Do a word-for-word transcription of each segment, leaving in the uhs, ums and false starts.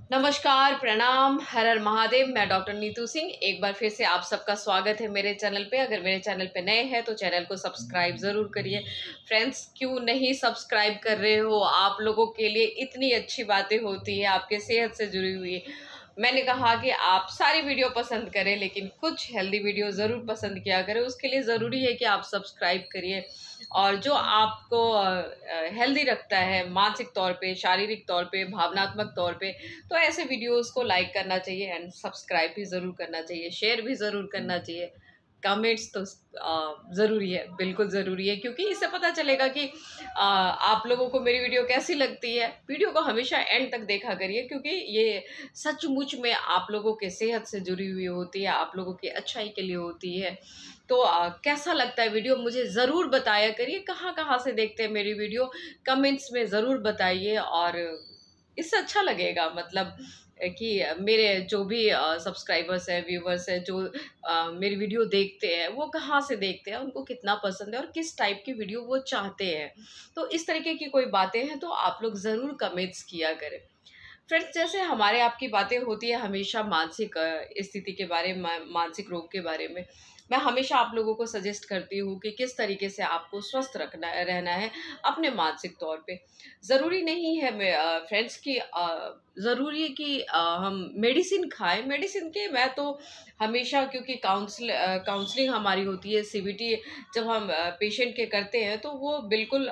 नमस्कार, प्रणाम, हर हर महादेव। मैं डॉक्टर नीतू सिंह एक बार फिर से आप सबका स्वागत है मेरे चैनल पे। अगर मेरे चैनल पे नए हैं तो चैनल को सब्सक्राइब ज़रूर करिए। फ्रेंड्स, क्यों नहीं सब्सक्राइब कर रहे हो? आप लोगों के लिए इतनी अच्छी बातें होती है, आपके सेहत से जुड़ी हुई। मैंने कहा कि आप सारी वीडियो पसंद करें, लेकिन कुछ हेल्दी वीडियो ज़रूर पसंद किया करें। उसके लिए ज़रूरी है कि आप सब्सक्राइब करिए, और जो आपको हेल्दी रखता है मानसिक तौर पे, शारीरिक तौर पे, भावनात्मक तौर पे, तो ऐसे वीडियोस को लाइक करना चाहिए एंड सब्सक्राइब भी ज़रूर करना चाहिए, शेयर भी ज़रूर करना चाहिए। कमेंट्स तो ज़रूरी है, बिल्कुल ज़रूरी है, क्योंकि इससे पता चलेगा कि आ, आप लोगों को मेरी वीडियो कैसी लगती है। वीडियो को हमेशा एंड तक देखा करिए, क्योंकि ये सचमुच में आप लोगों के सेहत से जुड़ी हुई होती है, आप लोगों की अच्छाई के लिए होती है। तो आ, कैसा लगता है वीडियो मुझे ज़रूर बताया करिए। कहाँ कहाँ से देखते हैं मेरी वीडियो, कमेंट्स में ज़रूर बताइए। और इससे अच्छा लगेगा, मतलब कि मेरे जो भी सब्सक्राइबर्स हैं, व्यूवर्स हैं, जो अ, मेरी वीडियो देखते हैं, वो कहाँ से देखते हैं, उनको कितना पसंद है और किस टाइप की वीडियो वो चाहते हैं। तो इस तरीके की कोई बातें हैं तो आप लोग ज़रूर कमेंट्स किया करें। फ्रेंड्स, जैसे हमारे आपकी बातें होती है हमेशा मानसिक अ, स्थिति के बारे में, मानसिक रोग के बारे में। मैं हमेशा आप लोगों को सजेस्ट करती हूँ कि किस तरीके से आपको स्वस्थ रखना रहना है अपने मानसिक तौर पे। ज़रूरी नहीं है मैं फ्रेंड्स कि अ, ज़रूरी है कि अ, हम मेडिसिन खाएं। मेडिसिन के मैं तो हमेशा, क्योंकि काउंसल काउंसलिंग हमारी होती है, सीबीटी जब हम पेशेंट के करते हैं, तो वो बिल्कुल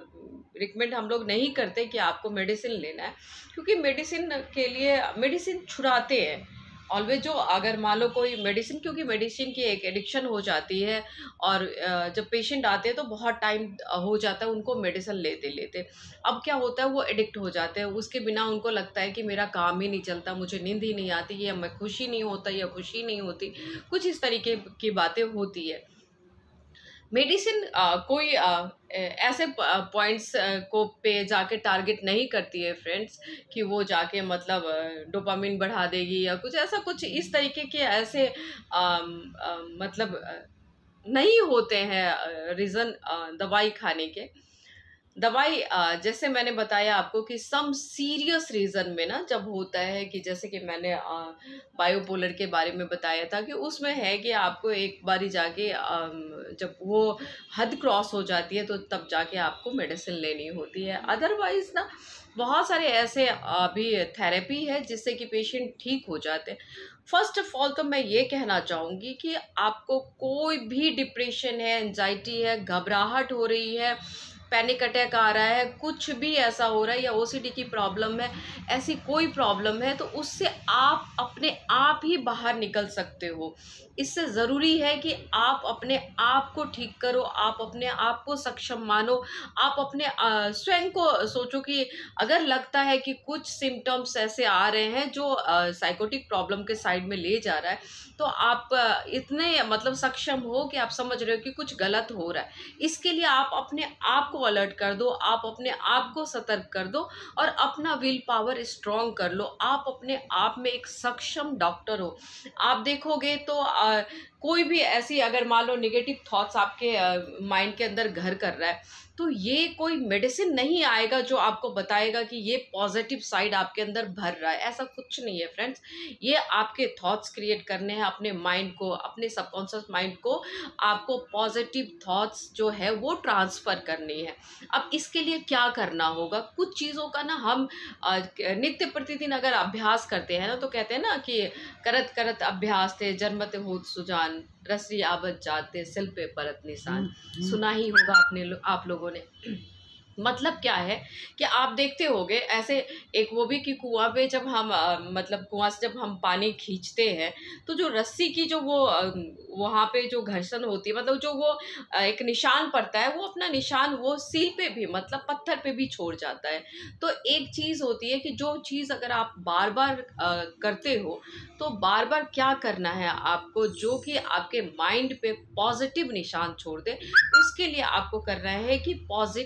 रिकमेंड हम लोग नहीं करते कि आपको मेडिसिन लेना है, क्योंकि मेडिसिन के लिए मेडिसिन छुड़ाते हैं ऑलवेज। जो अगर मान लो कोई मेडिसिन, क्योंकि मेडिसिन की एक एडिक्शन हो जाती है, और अ, जब पेशेंट आते हैं तो बहुत टाइम हो जाता है उनको मेडिसिन लेते लेते। अब क्या होता है, वो एडिक्ट हो जाते हैं, उसके बिना उनको लगता है कि मेरा काम ही नहीं चलता, मुझे नींद ही नहीं आती, या मैं खुशी नहीं होता या खुशी नहीं होती, कुछ इस तरीके की बातें होती है। मेडिसिन अ, कोई अ, ए ऐसे प पॉइंट्स अ, को पे जाके टारगेट नहीं करती है फ्रेंड्स, कि वो जाके मतलब अ, डोपामाइन बढ़ा देगी या कुछ ऐसा, कुछ इस तरीके के ऐसे अम अ, मतलब अ, नहीं होते हैं अ, रीज़न अ, दवाई खाने के। दवाई अ, जैसे मैंने बताया आपको कि सम सीरियस रीज़न में ना जब होता है, कि जैसे कि मैंने अ, बायोपोलर के बारे में बताया था, कि उसमें है कि आपको एक बारी जाके अम, जब वो हद क्रॉस हो जाती है तो तब जाके आपको मेडिसिन लेनी होती है। अदरवाइज़ ना बहुत सारे ऐसे अभी थेरेपी है जिससे कि पेशेंट ठीक हो जाते हैं। फर्स्ट ऑफ ऑल तो मैं ये कहना चाहूँगी कि आपको कोई भी डिप्रेशन है, एंजाइटी है, घबराहट हो रही है, पैनिक अटैक आ रहा है, कुछ भी ऐसा हो रहा है, या ओसीडी की प्रॉब्लम है, ऐसी कोई प्रॉब्लम है, तो उससे आप अपने आप ही बाहर निकल सकते हो। इससे ज़रूरी है कि आप अपने आप को ठीक करो, आप अपने आप को सक्षम मानो, आप अपने अ, स्वयं को सोचो कि अगर लगता है कि कुछ सिम्पटम्स ऐसे आ रहे हैं जो अ, साइकोटिक प्रॉब्लम के साइड में ले जा रहा है, तो आप अ, इतने मतलब सक्षम हो कि आप समझ रहे हो कि कुछ गलत हो रहा है। इसके लिए आप अपने आप को अलर्ट कर दो, आप अपने आप को सतर्क कर दो, और अपना विल पावर स्ट्रॉन्ग कर लो। आप अपने आप में एक सक्षम डॉक्टर हो। आप देखोगे तो अ, कोई भी ऐसी, अगर मान लो नेगेटिव थॉट्स आपके माइंड के अंदर घर कर रहा है, तो ये कोई मेडिसिन नहीं आएगा जो आपको बताएगा कि ये पॉजिटिव साइड आपके अंदर भर रहा है। ऐसा कुछ नहीं है फ्रेंड्स। ये आपके थॉट्स क्रिएट करने हैं, अपने माइंड को, अपने सबकॉन्शियस माइंड को आपको पॉजिटिव थॉट्स जो है वो ट्रांसफ़र करनी है। अब इसके लिए क्या करना होगा, कुछ चीज़ों का ना हम अ, नित्य प्रतिदिन अगर अभ्यास करते हैं ना, तो कहते हैं ना कि करत करत अभ्यास थे जन्मत होत सुजान, रसरी आबत जाते सिल पे परत निशान। सुना ही होगा आपने लो, आप लोगों ने। मतलब क्या है कि आप देखते होंगे ऐसे, एक वो भी कि कुआं पे जब हम अ, मतलब कुआं से जब हम पानी खींचते हैं, तो जो रस्सी की जो वो अ, वहाँ पे जो घर्षण होती है, मतलब जो वो अ, एक निशान पड़ता है, वो अपना निशान वो सील पे भी, मतलब पत्थर पे भी छोड़ जाता है। तो एक चीज़ होती है कि जो चीज़ अगर आप बार बार अ, करते हो, तो बार बार क्या करना है आपको, जो कि आपके माइंड पे पॉजिटिव निशान छोड़ दे। उसके लिए आपको करना है कि पॉजिटिव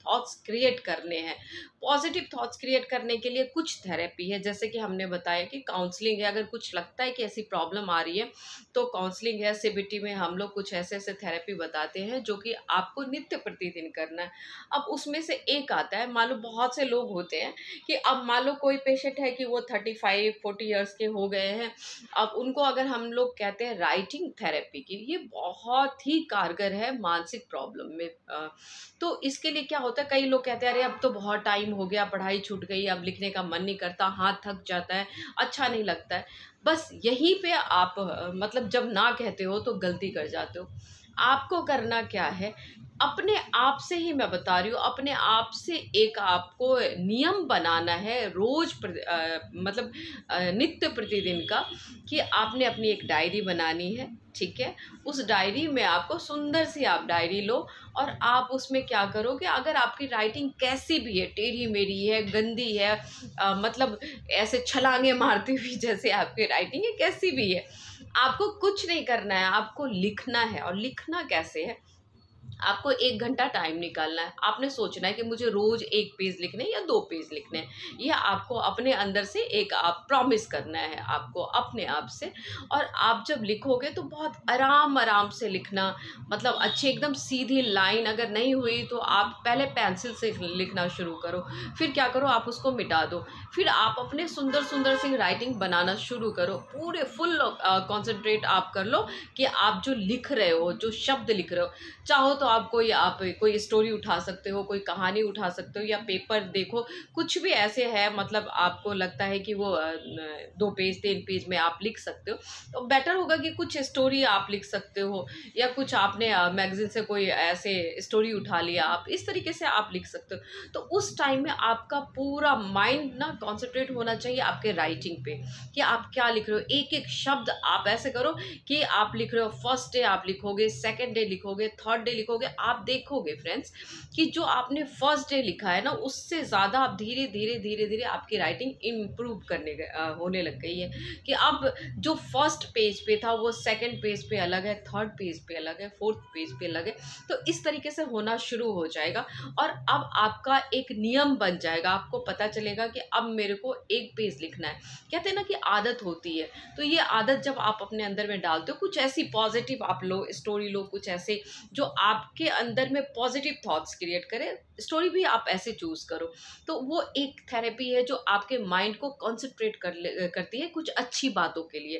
थॉट्स क्रिएट करने हैं। पॉजिटिव थॉट्स क्रिएट करने के लिए कुछ थेरेपी है, जैसे कि हमने बताया कि काउंसलिंग है। अगर कुछ लगता है कि ऐसी प्रॉब्लम आ रही है तो काउंसलिंग है। सीबीटी में हम लोग कुछ ऐसे ऐसे थेरेपी बताते हैं जो कि आपको नित्य प्रतिदिन करना है। अब उसमें से एक आता है, मान लो बहुत से लोग होते हैं कि अब मान लो कोई पेशेंट है कि वो थर्टी फाइव फोर्टी ईयर्स के हो गए हैं, अब उनको अगर हम लोग कहते हैं राइटिंग थेरेपी की, ये बहुत ही कारगर है मानसिक प्रॉब्लम में। अ, तो इसके लिए क्या होता है, कई लोग कहते हैं अरे अब तो बहुत टाइम हो गया, पढ़ाई छूट गई, अब लिखने का मन नहीं करता, हाथ थक जाता है, अच्छा नहीं लगता है। बस यहीं पे आप अ, मतलब जब ना कहते हो तो गलती कर जाते हो। आपको करना क्या है, अपने आप से ही मैं बता रही हूँ, अपने आप से एक आपको नियम बनाना है रोज प्रति- अ, मतलब अ, नित्य प्रतिदिन का, कि आपने अपनी एक डायरी बनानी है। ठीक है, उस डायरी में आपको सुंदर सी आप डायरी लो, और आप उसमें क्या करोगे, अगर आपकी राइटिंग कैसी भी है, टेढ़ी मेढ़ी है, गंदी है, अ, मतलब ऐसे छलांगे मारती हुई जैसे आपकी राइटिंग है, कैसी भी है, आपको कुछ नहीं करना है, आपको लिखना है। और लिखना कैसे है, आपको एक घंटा टाइम निकालना है। आपने सोचना है कि मुझे रोज एक पेज लिखने हैं या दो पेज लिखने हैं। यह आपको अपने अंदर से एक आप प्रॉमिस करना है आपको अपने आप से। और आप जब लिखोगे तो बहुत आराम आराम से लिखना, मतलब अच्छी एकदम सीधी लाइन अगर नहीं हुई तो आप पहले पेंसिल से लिखना शुरू करो, फिर क्या करो, आप उसको मिटा दो, फिर आप अपने सुंदर सुंदर सी राइटिंग बनाना शुरू करो। पूरे फुल कॉन्सेंट्रेट आप कर लो कि आप जो लिख रहे हो, जो शब्द लिख रहे हो, चाहो तो आप कोई आप कोई स्टोरी उठा सकते हो, कोई कहानी उठा सकते हो, या पेपर देखो, कुछ भी ऐसे है, मतलब आपको लगता है कि वो अ, न, दो पेज तीन पेज में आप लिख सकते हो, तो बेटर होगा कि कुछ स्टोरी आप लिख सकते हो, या कुछ आपने मैगजीन से कोई ऐसे स्टोरी उठा लिया, आप इस तरीके से आप लिख सकते हो। तो उस टाइम में आपका पूरा माइंड ना कॉन्सेंट्रेट होना चाहिए आपके राइटिंग पे, कि आप क्या लिख रहे हो। एक एक शब्द आप ऐसे करो कि आप लिख रहे हो, फर्स्ट डे आप लिखोगे, सेकेंड डे लिखोगे, थर्ड डे लिखोगे, आप देखोगे फ्रेंड्स कि जो आपने फर्स्ट डे लिखा है ना, उससे ज़्यादा आप धीरे धीरे धीरे धीरे आपकी राइटिंग इम्प्रूव करने अ, होने लग गई है। कि अब जो फर्स्ट पेज पे था वो सेकंड पेज पे अलग है, थर्ड पेज पे अलग है, फोर्थ पेज पे अलग है। तो इस तरीके से होना शुरू हो जाएगा, और अब आपका एक नियम बन जाएगा। आपको पता चलेगा कि अब मेरे को एक पेज लिखना है। कहते हैं ना कि आदत होती है, तो ये आदत जब आप अपने अंदर में डालते हो, कुछ ऐसी पॉजिटिव आप लो, स्टोरी लो, कुछ ऐसे जो आपके अंदर में पॉजिटिव थॉट्स क्रिएट करे, स्टोरी भी आप ऐसे चूज करो, तो वो एक थेरेपी है जो आपके माइंड को कॉन्सेंट्रेट कर ले- करती है कुछ अच्छी बातों के लिए।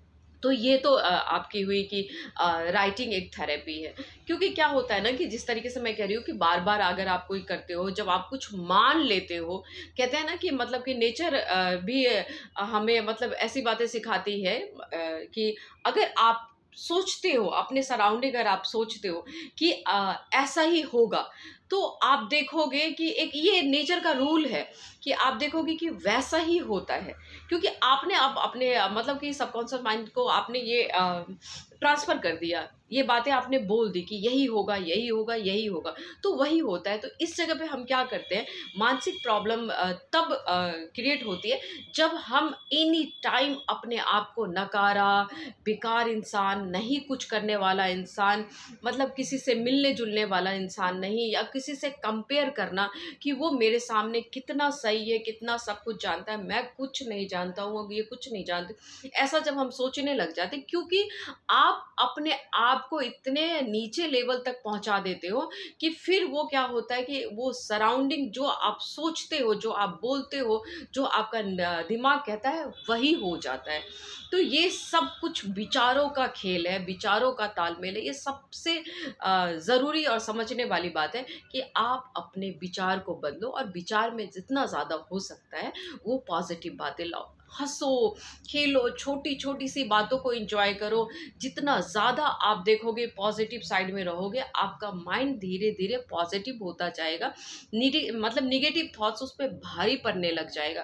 तो ये तो अ, आपकी हुई कि राइटिंग एक थेरेपी है। क्योंकि क्या होता है ना कि जिस तरीके से मैं कह रही हूँ कि बार बार अगर आप कोई करते हो, जब आप कुछ मान लेते हो, कहते हैं ना कि मतलब कि नेचर भी अ, हमें मतलब ऐसी बातें सिखाती है अ, कि अगर आप सोचते हो, अपने सराउंडिंग अगर आप सोचते हो कि अ, ऐसा ही होगा, तो आप देखोगे कि एक ये नेचर का रूल है कि आप देखोगे कि वैसा ही होता है। क्योंकि आपने अब अपने अ, मतलब कि सबकॉन्शियस माइंड को आपने ये ट्रांसफर कर दिया, ये बातें आपने बोल दी कि यही होगा यही होगा यही होगा, तो वही होता है। तो इस जगह पे हम क्या करते हैं, मानसिक प्रॉब्लम तब क्रिएट होती है जब हम एनी टाइम अपने आप को नकारा, बेकार इंसान, नहीं कुछ करने वाला इंसान, मतलब किसी से मिलने जुलने वाला इंसान नहीं, या किसी से कंपेयर करना कि वो मेरे सामने कितना सही है, कितना सब कुछ जानता है, मैं कुछ नहीं जानता हूँ, ये कुछ नहीं जानते, ऐसा जब हम सोचने लग जाते, क्योंकि आप अपने आप को इतने नीचे लेवल तक पहुंचा देते हो कि फिर वो क्या होता है कि वो सराउंडिंग जो आप सोचते हो, जो आप बोलते हो, जो आपका न- दिमाग कहता है, वही हो जाता है। तो ये सब कुछ विचारों का खेल है, विचारों का तालमेल है। ये सबसे अ, ज़रूरी और समझने वाली बात है कि आप अपने विचार को बदलो, और विचार में जितना ज़्यादा हो सकता है वो पॉजिटिव बातें लाओ। हंसो, खेलो, छोटी छोटी सी बातों को एंजॉय करो। जितना ज़्यादा आप देखोगे, पॉजिटिव साइड में रहोगे, आपका माइंड धीरे धीरे पॉजिटिव होता जाएगा। निगे मतलब निगेटिव थॉट्स उस पर भारी पड़ने लग जाएगा।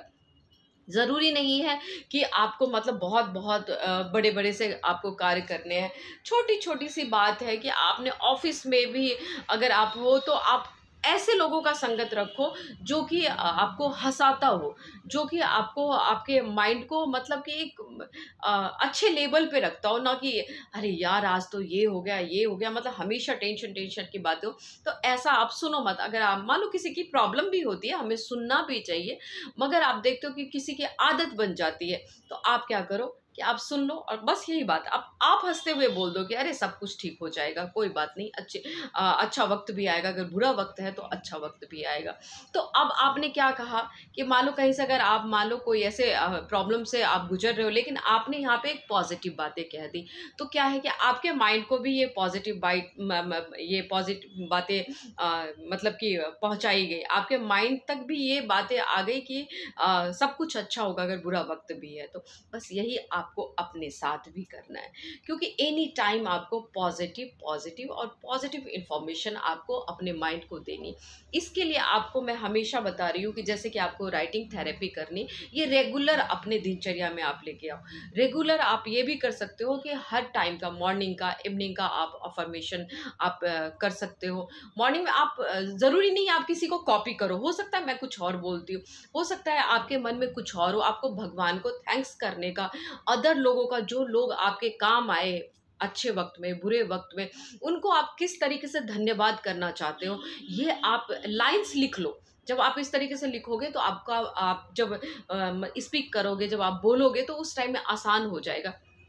ज़रूरी नहीं है कि आपको मतलब बहुत बहुत बड़े बड़े से आपको कार्य करने हैं। छोटी छोटी सी बात है कि आपने ऑफिस में भी अगर आप हो तो आप ऐसे लोगों का संगत रखो जो कि आपको हँसाता हो, जो कि आपको आपके माइंड को मतलब कि एक अ, अच्छे लेवल पे रखता हो, ना कि अरे यार आज तो ये हो गया, ये हो गया, मतलब हमेशा टेंशन टेंशन की बातें हो। तो ऐसा आप सुनो मत। अगर आप मान लो किसी की प्रॉब्लम भी होती है, हमें सुनना भी चाहिए, मगर आप देखते हो कि किसी की आदत बन जाती है, तो आप क्या करो कि आप सुन लो और बस यही बात आप आप हँसते हुए बोल दो कि अरे सब कुछ ठीक हो जाएगा, कोई बात नहीं, अच्छे अ, अच्छा वक़्त भी आएगा, अगर बुरा वक़्त है तो अच्छा वक़्त भी आएगा। तो अब आपने क्या कहा कि मान लो कहीं से अगर आप मान लो कोई ऐसे अ, प्रॉब्लम से आप गुज़र रहे हो, लेकिन आपने यहाँ पे एक पॉज़िटिव बातें कह दी, तो क्या है कि आपके माइंड को भी ये पॉज़िटिव बाइट म म ये पॉज़िटिव बातें अ, मतलब कि पहुँचाई गई। आपके माइंड तक भी ये बातें आ गई कि अ, सब कुछ अच्छा होगा अगर बुरा वक़्त भी है तो। बस यही आपको अपने साथ भी करना है, क्योंकि एनी टाइम आपको पॉजिटिव पॉजिटिव और पॉजिटिव इंफॉर्मेशन आपको अपने माइंड को देनी। इसके लिए आपको मैं हमेशा बता रही हूँ कि जैसे कि आपको राइटिंग थेरेपी करनी, ये रेगुलर अपने दिनचर्या में आप लेके आओ। रेगुलर आप ये भी कर सकते हो कि हर टाइम का, मॉर्निंग का, इवनिंग का आप अफर्मेशन आप अ, कर सकते हो। मॉर्निंग में आप अ, ज़रूरी नहीं आप किसी को कॉपी करो, हो सकता है मैं कुछ और बोलती हूँ, हो सकता है आपके मन में कुछ और हो, आपको भगवान को थैंक्स करने का, अदर लोगों का, जो लोग आपके काम आए अच्छे वक़्त में, बुरे वक़्त में, उनको आप किस तरीके से धन्यवाद करना चाहते हो, ये आप लाइन्स लिख लो। जब आप इस तरीके से लिखोगे तो आपका आप जब अ, स्पीक करोगे, जब आप बोलोगे तो उस टाइम में आसान हो जाएगा।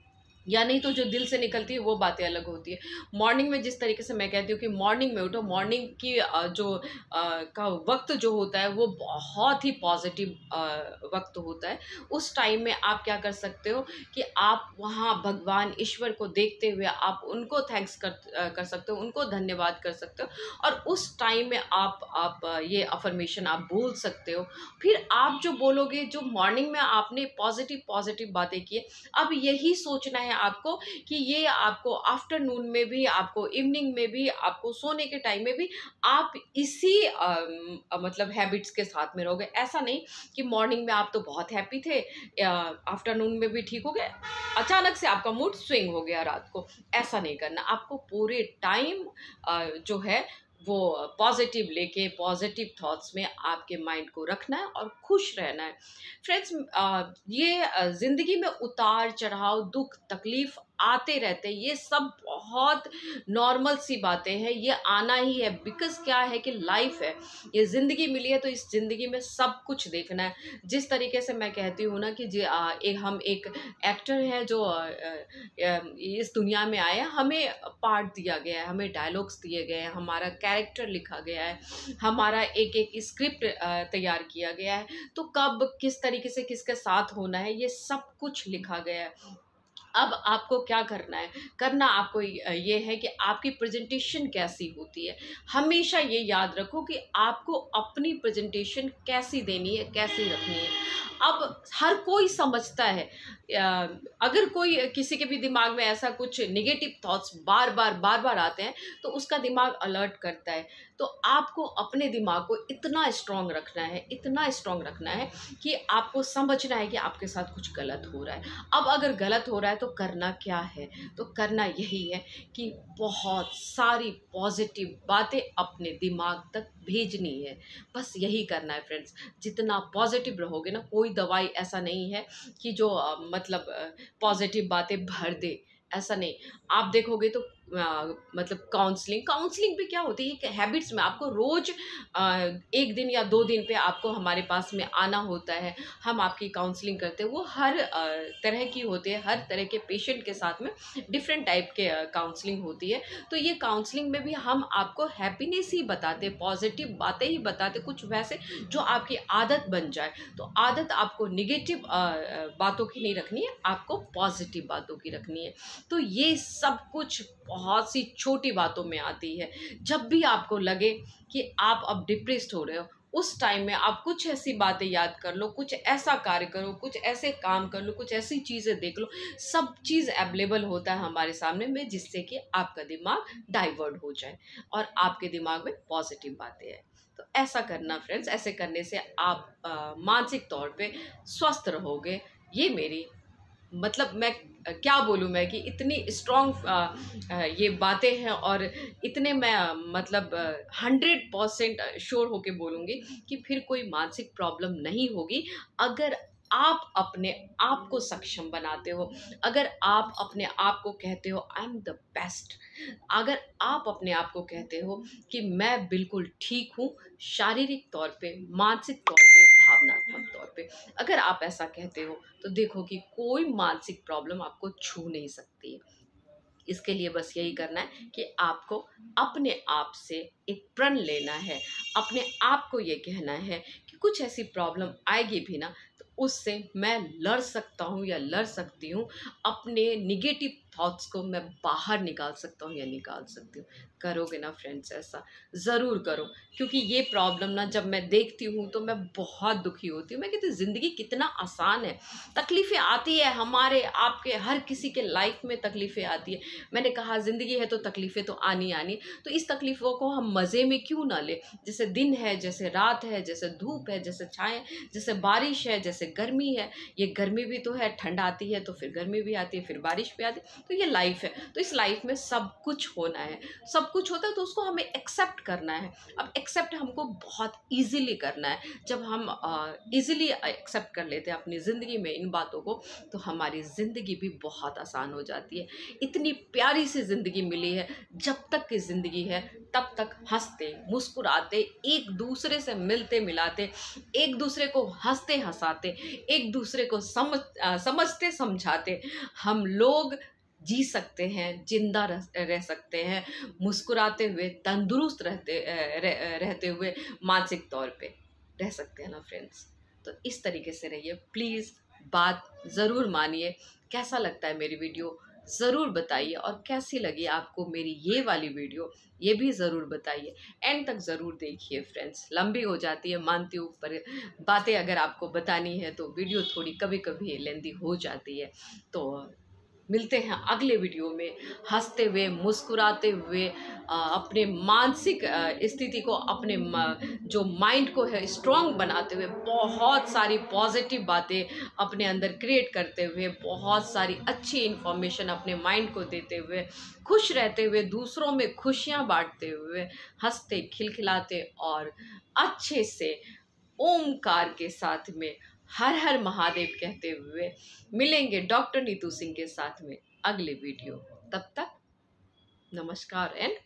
या नहीं तो जो दिल से निकलती है वो बातें अलग होती है। मॉर्निंग में जिस तरीके से मैं कहती हूँ कि मॉर्निंग में उठो, मॉर्निंग की अ, जो अ, का वक़्त जो होता है वो बहुत ही पॉज़िटिव अ, वक़्त होता है। उस टाइम में आप क्या कर सकते हो कि आप वहाँ भगवान ईश्वर को देखते हुए आप उनको थैंक्स कर अ, कर सकते हो, उनको धन्यवाद कर सकते हो और उस टाइम में आप आप अ, ये अफ़र्मेशन आप बोल सकते हो। फिर आप जो बोलोगे, जो मॉर्निंग में आपने पॉज़िटिव पॉज़िटिव बातें की है, अब यही सोचना है आपको कि ये आपको आफ्टरनून में भी, आपको इवनिंग में भी, आपको सोने के टाइम में भी आप इसी अम, अ, मतलब हैबिट्स के साथ में रहोगे। ऐसा नहीं कि मॉर्निंग में आप तो बहुत हैप्पी थे, आफ्टरनून में भी ठीक हो गए, अचानक से आपका मूड स्विंग हो गया रात को। ऐसा नहीं करना, आपको पूरे टाइम जो है वो पॉजिटिव लेके, पॉजिटिव थॉट्स में आपके माइंड को रखना है और खुश रहना है। फ्रेंड्स, अ, ये अ, ज़िंदगी में उतार चढ़ाव, दुख तकलीफ आते रहते हैं, ये सब बहुत नॉर्मल सी बातें हैं, ये आना ही है। बिकॉज क्या है कि लाइफ है, ये ज़िंदगी मिली है तो इस ज़िंदगी में सब कुछ देखना है। जिस तरीके से मैं कहती हूँ ना कि जे आ, एक हम एक एक्टर है जो अ, अ, इस दुनिया में आए हैं, हमें पार्ट दिया गया है, हमें डायलॉग्स दिए गए हैं, हमारा कैरेक्टर लिखा गया है, हमारा एक एक स्क्रिप्ट तैयार किया गया है। तो कब किस तरीके से किसके साथ होना है, ये सब कुछ लिखा गया है। अब आपको क्या करना है? करना आपको य ये है कि आपकी प्रेज़ेंटेशन कैसी होती है। हमेशा ये याद रखो कि आपको अपनी प्रेज़ेंटेशन कैसी देनी है, कैसी रखनी है। अब हर कोई समझता है, अ, अगर कोई किसी के भी दिमाग में ऐसा कुछ नेगेटिव थॉट्स बार-बार, बार-बार आते हैं, तो उसका दिमाग अलर्ट करता है। तो आपको अपने दिमाग को इतना स्ट्रॉन्ग रखना है, इतना स्ट्रॉन्ग रखना है कि आपको समझना है कि आपके साथ कुछ गलत हो रहा है। अब अगर गलत हो रहा है तो करना क्या है? तो करना यही है कि बहुत सारी पॉज़िटिव बातें अपने दिमाग तक भेजनी है। बस यही करना है फ्रेंड्स। जितना पॉज़िटिव रहोगे ना, कोई दवाई ऐसा नहीं है कि जो अ, मतलब अ, पॉज़िटिव बातें भर दे, ऐसा नहीं। आप देखोगे तो अ, मतलब काउंसलिंग काउंसलिंग भी क्या होती है, एक हैबिट्स में आपको रोज़ अ, एक दिन या दो दिन पे आपको हमारे पास में आना होता है। हम आपकी काउंसलिंग करते हैं, वो हर अ, तरह की होती है, हर तरह के पेशेंट के साथ में डिफरेंट टाइप के अ, काउंसलिंग होती है। तो ये काउंसलिंग में भी हम आपको हैप्पीनेस ही बताते, पॉज़िटिव बातें ही बताते, कुछ वैसे जो आपकी आदत बन जाए। तो आदत आपको नेगेटिव अ अ, बातों की नहीं रखनी है, आपको पॉज़िटिव बातों की रखनी है। तो ये सब कुछ बहुत सी छोटी बातों में आती है। जब भी आपको लगे कि आप अब डिप्रेस्ड हो रहे हो, उस टाइम में आप कुछ ऐसी बातें याद कर लो, कुछ ऐसा कार्य करो, कुछ ऐसे काम कर लो, कुछ ऐसी चीज़ें देख लो। सब चीज़ अवेलेबल होता है हमारे सामने में, जिससे कि आपका दिमाग डाइवर्ट हो जाए और आपके दिमाग में पॉज़िटिव बातें आएँ। तो ऐसा करना फ्रेंड्स, ऐसे करने से आप अ, मानसिक तौर पे स्वस्थ रहोगे। ये मेरी मतलब मैं क्या बोलूँ मैं कि इतनी स्ट्रॉन्ग ये बातें हैं, और इतने मैं अ, मतलब हंड्रेड परसेंट श्योर होके बोलूँगी कि फिर कोई मानसिक प्रॉब्लम नहीं होगी, अगर आप अपने आप को सक्षम बनाते हो, अगर आप अपने आप को कहते हो आई एम द बेस्ट, अगर आप अपने आप को कहते हो कि मैं बिल्कुल ठीक हूँ, शारीरिक तौर पे, मानसिक तौर पे, भावनात्मक तौर पे, अगर आप ऐसा कहते हो तो देखो कि कोई मानसिक प्रॉब्लम आपको छू नहीं सकती है। इसके लिए बस यही करना है कि आपको अपने आप से एक प्रण लेना है, अपने आप को ये कहना है कि कुछ ऐसी प्रॉब्लम आएगी भी ना, तो उससे मैं लड़ सकता हूँ या लड़ सकती हूँ, अपने निगेटिव थॉट्स को मैं बाहर निकाल सकता हूँ या निकाल सकती हूँ। करोगे ना फ्रेंड्स ऐसा? ज़रूर करो, क्योंकि ये प्रॉब्लम ना जब मैं देखती हूँ तो मैं बहुत दुखी होती हूँ। मैं कहती हूँ ज़िंदगी कितना आसान है, तकलीफ़ें आती है, हमारे आपके हर किसी के लाइफ में तकलीफ़ें आती है। मैंने कहा ज़िंदगी है तो तकलीफ़ें तो आनी आनी, तो इस तकलीफ़ों को हम मज़े में क्यों ना लें। जैसे दिन है, जैसे रात है, जैसे धूप है, जैसे छाएँ, जैसे बारिश है, जैसे गर्मी है। ये गर्मी भी तो है, ठंड आती है तो फिर गर्मी भी आती है, फिर बारिश भी आती है, तो ये लाइफ है। तो इस लाइफ में सब कुछ होना है, सब कुछ होता है तो उसको हमें एक्सेप्ट करना है। अब एक्सेप्ट हमको बहुत ईज़िली करना है। जब हम अ, ईज़िली एक्सेप्ट कर लेते हैं अपनी ज़िंदगी में इन बातों को, तो हमारी ज़िंदगी भी बहुत आसान हो जाती है। इतनी प्यारी सी ज़िंदगी मिली है, जब तक की ज़िंदगी है तब तक हँसते, मुस्कुराते, एक दूसरे से मिलते मिलाते, एक दूसरे को हँसते हँसाते, एक दूसरे को समझ अ, समझते समझाते हम लोग जी सकते हैं, जिंदा रह, रह सकते हैं, मुस्कुराते हुए, तंदुरुस्त रहते अ, रह, रहते हुए, मानसिक तौर पे रह सकते हैं ना फ्रेंड्स। तो इस तरीके से रहिए प्लीज़, बात ज़रूर मानिए। कैसा लगता है मेरी वीडियो ज़रूर बताइए, और कैसी लगी आपको मेरी ये वाली वीडियो ये भी ज़रूर बताइए। एंड तक ज़रूर देखिए फ्रेंड्स, लंबी हो जाती है मानती हूँ, पर बातें अगर आपको बतानी है तो वीडियो थोड़ी कभी कभी लेंदी हो जाती है। तो मिलते हैं अगले वीडियो में, हंसते हुए, मुस्कुराते हुए, अ, अपने मानसिक अ, स्थिति को, अपने म- जो माइंड को है स्ट्रांग बनाते हुए, बहुत सारी पॉजिटिव बातें अपने अंदर क्रिएट करते हुए, बहुत सारी अच्छी इन्फॉर्मेशन अपने माइंड को देते हुए, खुश रहते हुए, दूसरों में खुशियाँ बांटते हुए, हंसते खिलखिलाते और अच्छे से ओमकार के साथ में हर हर महादेव कहते हुए मिलेंगे डॉक्टर नीतू सिंह के साथ में अगले वीडियो। तब तक नमस्कार एंड